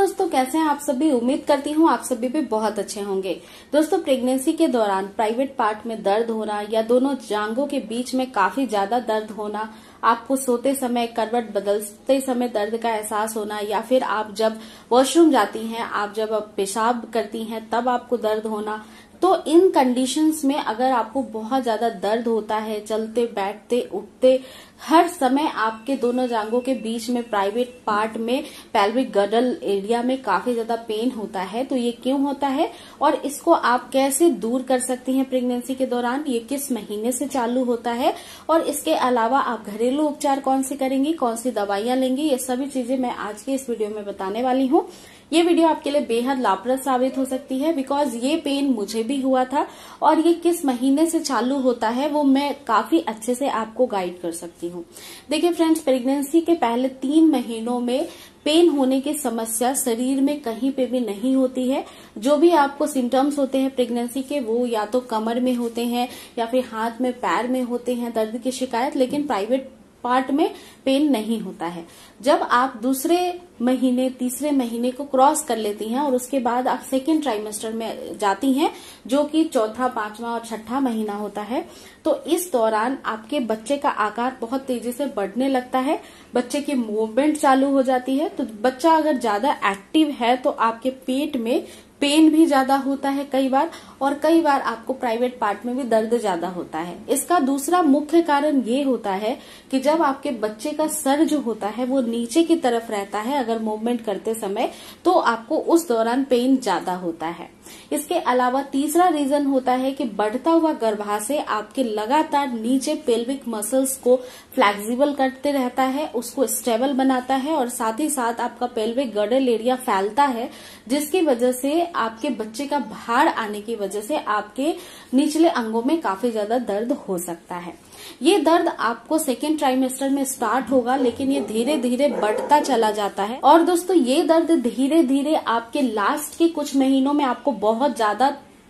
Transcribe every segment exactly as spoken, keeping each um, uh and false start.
दोस्तों, कैसे हैं आप सभी। उम्मीद करती हूँ आप सभी भी बहुत अच्छे होंगे। दोस्तों, प्रेगनेंसी के दौरान प्राइवेट पार्ट में दर्द होना या दोनों जांघों के बीच में काफी ज्यादा दर्द होना, आपको सोते समय करवट बदलते समय दर्द का एहसास होना, या फिर आप जब वॉशरूम जाती हैं, आप जब पेशाब करती हैं तब आपको दर्द होना, तो इन कंडीशंस में अगर आपको बहुत ज्यादा दर्द होता है, चलते बैठते उठते हर समय आपके दोनों जांघों के बीच में प्राइवेट पार्ट में पेल्विक गडल एरिया में काफी ज्यादा पेन होता है, तो ये क्यों होता है और इसको आप कैसे दूर कर सकती हैं प्रेगनेंसी के दौरान, ये किस महीने से चालू होता है और इसके अलावा आप घरेलू उपचार कौन से करेंगी, कौन सी दवाइयां लेंगी, ये सभी चीजें मैं आज के इस वीडियो में बताने वाली हूँ। ये वीडियो आपके लिए बेहद लाभप्रद साबित हो सकती है, बिकॉज ये पेन मुझे भी हुआ था और ये किस महीने से चालू होता है वो मैं काफी अच्छे से आपको गाइड कर सकती हूँ। देखिए फ्रेंड्स, प्रेगनेंसी के पहले तीन महीनों में पेन होने की समस्या शरीर में कहीं पे भी नहीं होती है। जो भी आपको सिम्टम्स होते हैं प्रेगनेंसी के, वो या तो कमर में होते हैं या फिर हाथ में पैर में होते हैं दर्द की शिकायत, लेकिन प्राइवेट पार्ट में पेन नहीं होता है। जब आप दूसरे महीने तीसरे महीने को क्रॉस कर लेती हैं और उसके बाद आप सेकेंड ट्राइमेस्टर में जाती हैं, जो कि चौथा, पांचवा और छठा महीना होता है, तो इस दौरान आपके बच्चे का आकार बहुत तेजी से बढ़ने लगता है, बच्चे की मूवमेंट चालू हो जाती है। तो बच्चा अगर ज्यादा एक्टिव है तो आपके पेट में पेन भी ज्यादा होता है कई बार, और कई बार आपको प्राइवेट पार्ट में भी दर्द ज्यादा होता है। इसका दूसरा मुख्य कारण ये होता है कि जब आपके बच्चे का सर जो होता है वो नीचे की तरफ रहता है अगर मूवमेंट करते समय, तो आपको उस दौरान पेन ज्यादा होता है। इसके अलावा तीसरा रीजन होता है कि बढ़ता हुआ गर्भाशय आपके लगातार नीचे पेल्विक मसल्स को फ्लेक्सिबल करते रहता है, उसको स्टेबल बनाता है, और साथ ही साथ आपका पेल्विक गडल एरिया फैलता है, जिसकी वजह से आपके बच्चे का भार आने की वजह से आपके निचले अंगों में काफी ज्यादा दर्द हो सकता है। ये दर्द आपको सेकेंड ट्राइमेस्टर में स्टार्ट होगा, लेकिन ये धीरे धीरे बढ़ता चला जाता है। और दोस्तों, ये दर्द धीरे धीरे आपके लास्ट के कुछ महीनों में आपको बहुत ज्यादा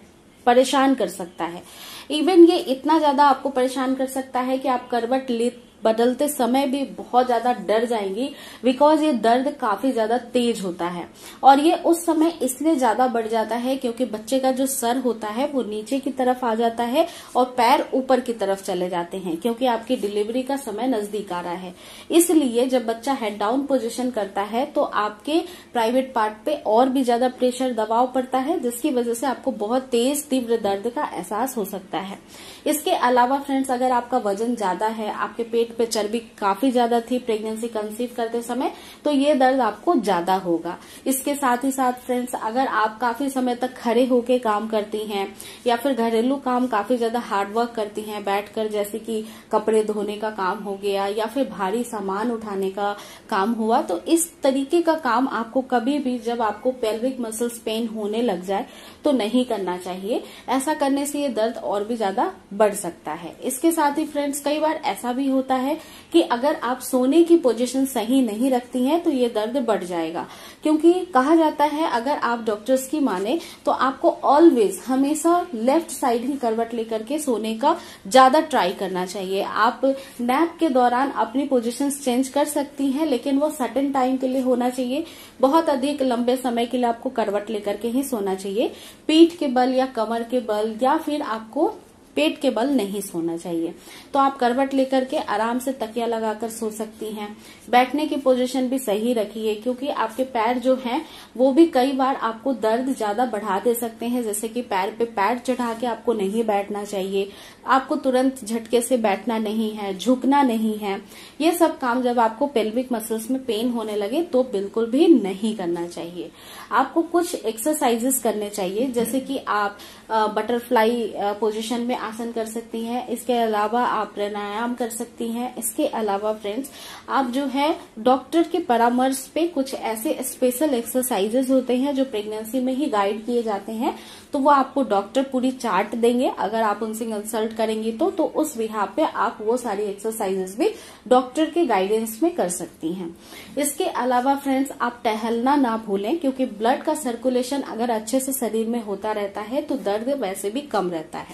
परेशान कर सकता है। इवन ये इतना ज्यादा आपको परेशान कर सकता है कि आप करवट ले बदलते समय भी बहुत ज्यादा डर जाएंगी, बिकॉज ये दर्द काफी ज्यादा तेज होता है। और ये उस समय इसलिए ज्यादा बढ़ जाता है क्योंकि बच्चे का जो सर होता है वो नीचे की तरफ आ जाता है और पैर ऊपर की तरफ चले जाते हैं, क्योंकि आपकी डिलीवरी का समय नजदीक आ रहा है। इसलिए जब बच्चा हेड डाउन पोजीशन करता है तो आपके प्राइवेट पार्ट पे और भी ज्यादा प्रेशर दबाव पड़ता है, जिसकी वजह से आपको बहुत तेज तीव्र दर्द का एहसास हो सकता है। इसके अलावा फ्रेंड्स, अगर आपका वजन ज्यादा है, आपके पेट पे चर्बी काफी ज्यादा थी प्रेगनेंसी कंसीव करते समय, तो ये दर्द आपको ज्यादा होगा। इसके साथ ही साथ फ्रेंड्स, अगर आप काफी समय तक खड़े होके काम करती हैं या फिर घरेलू काम काफी ज्यादा हार्ड वर्क करती हैं बैठकर, जैसे कि कपड़े धोने का काम हो गया या फिर भारी सामान उठाने का काम हुआ, तो इस तरीके का काम आपको कभी भी जब आपको पेल्विक मसल्स पेन होने लग जाए तो नहीं करना चाहिए। ऐसा करने से ये दर्द और भी ज्यादा बढ़ सकता है। इसके साथ ही फ्रेंड्स, कई बार ऐसा भी होता है कि अगर आप सोने की पोजीशन सही नहीं रखती हैं तो ये दर्द बढ़ जाएगा, क्योंकि कहा जाता है, अगर आप डॉक्टर्स की माने, तो आपको ऑलवेज हमेशा लेफ्ट साइड ही करवट लेकर के सोने का ज्यादा ट्राई करना चाहिए। आप नैप के दौरान अपनी पोजीशंस चेंज कर सकती हैं, लेकिन वो सर्टेन टाइम के लिए होना चाहिए। बहुत अधिक लंबे समय के लिए आपको करवट लेकर के ही सोना चाहिए। पीठ के बल या कमर के बल या फिर आपको पेट के बल नहीं सोना चाहिए। तो आप करवट लेकर के आराम से तकिया लगाकर सो सकती हैं। बैठने की पोजीशन भी सही रखिए, क्योंकि आपके पैर जो हैं वो भी कई बार आपको दर्द ज्यादा बढ़ा दे सकते हैं। जैसे कि पैर पे पैर चढ़ा के आपको नहीं बैठना चाहिए, आपको तुरंत झटके से बैठना नहीं है, झुकना नहीं है। ये सब काम जब आपको पेल्विक मसल्स में पेन होने लगे तो बिल्कुल भी नहीं करना चाहिए। आपको कुछ एक्सरसाइजेस करने चाहिए, जैसे कि आप बटरफ्लाई पोजीशन में आसन कर सकती हैं। इसके अलावा आप प्राणायाम कर सकती हैं। इसके अलावा फ्रेंड्स, आप जो है डॉक्टर के परामर्श पे कुछ ऐसे स्पेशल एक्सरसाइजेस होते हैं जो प्रेगनेंसी में ही गाइड किए जाते हैं, तो वो आपको डॉक्टर पूरी चार्ट देंगे। अगर आप उनसे कंसल्ट करेंगी तो तो उस बिहाफ पे आप वो सारी एक्सरसाइजेस भी डॉक्टर के गाइडेंस में कर सकती हैं। इसके अलावा फ्रेंड्स, आप टहलना ना भूलें, क्योंकि ब्लड का सर्कुलेशन अगर अच्छे से शरीर में होता रहता है तो दर्द वैसे भी कम रहता है।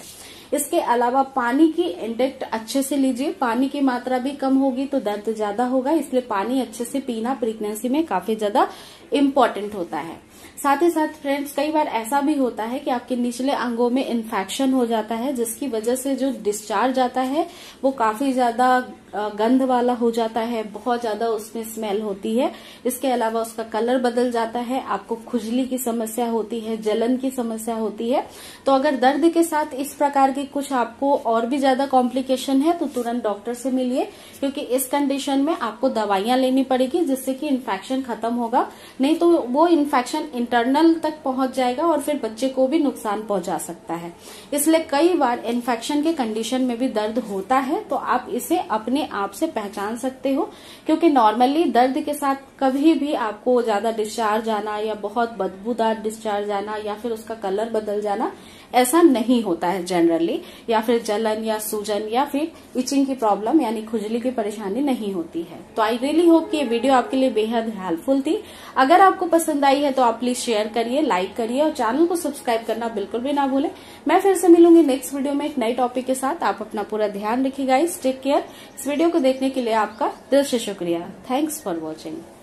इसके अलावा पानी की इंटेक्ट अच्छे से लीजिए, पानी की मात्रा भी कम होगी तो दर्द ज्यादा होगा, इसलिए पानी अच्छे से पीना प्रेगनेंसी में काफी ज्यादा इम्पोर्टेंट होता है। साथ ही साथ फ्रेंड्स, कई बार ऐसा भी होता है कि आपके निचले अंगों में इन्फेक्शन हो जाता है, जिसकी वजह से जो डिस्चार्ज आता है वो काफी ज्यादा गंध वाला हो जाता है, बहुत ज्यादा उसमें स्मेल होती है। इसके अलावा उसका कलर बदल जाता है, आपको खुजली की समस्या होती है, जलन की समस्या होती है। तो अगर दर्द के साथ इस प्रकार की कुछ आपको और भी ज्यादा कॉम्प्लिकेशन है तो तुरंत डॉक्टर से मिलिए, क्योंकि इस कंडीशन में आपको दवाइयां लेनी पड़ेगी जिससे कि इन्फेक्शन खत्म होगा, नहीं तो वो इन्फेक्शन इंटरनल तक पहुंच जाएगा और फिर बच्चे को भी नुकसान पहुंचा सकता है। इसलिए कई बार इन्फेक्शन के कंडीशन में भी दर्द होता है, तो आप इसे अपने आप से पहचान सकते हो, क्योंकि नॉर्मली दर्द के साथ कभी भी आपको ज्यादा डिस्चार्ज आना या बहुत बदबूदार डिस्चार्ज आना या फिर उसका कलर बदल जाना ऐसा नहीं होता है जनरली, या फिर जलन या सूजन या फिर इचिंग की प्रॉब्लम यानी खुजली की परेशानी नहीं होती है। तो आई रियली होप कि ये वीडियो आपके लिए बेहद हेल्पफुल थी। अगर आपको पसंद आई है तो आप प्लीज शेयर करिए, लाइक करिए और चैनल को सब्सक्राइब करना बिल्कुल भी ना भूलें। मैं फिर से मिलूंगी नेक्स्ट वीडियो में एक नई टॉपिक के साथ। आप अपना पूरा ध्यान रखिए गाइस, टेक केयर। इस वीडियो को देखने के लिए आपका दिल से शुक्रिया। Thanks for watching.